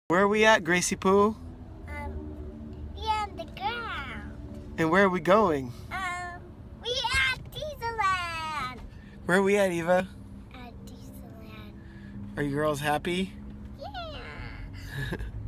Where are we at, Gracie Poo? We on the ground. And where are we going? We at Disneyland. Where are we at, Eva? At Disneyland. Are you girls happy? Yeah.